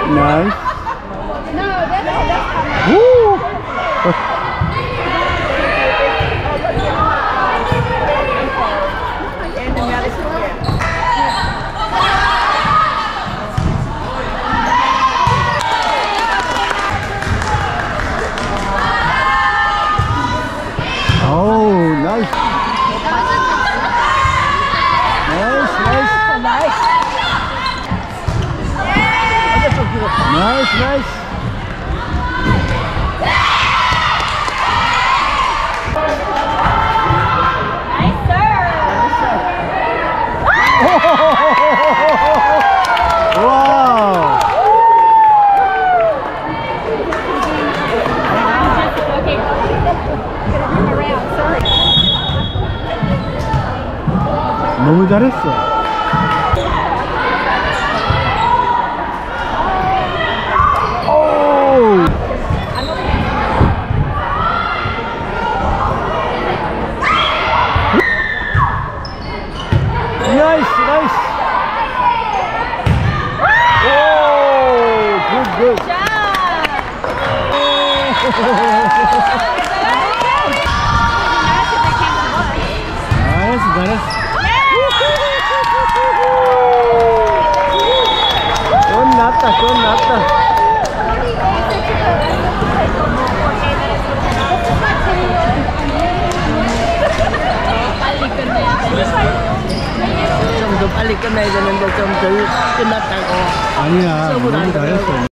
Nice. No, that's Woo! Oh, nice. Nice, nice. Wow. 너무 잘했어. Nice, nice. Oh, good, good. Nice, nice. 끝났다, 끝났다. 좀 더 빨리 끝내야 되는데 좀 덜 끝났다고. 아니야, 너무 잘했어.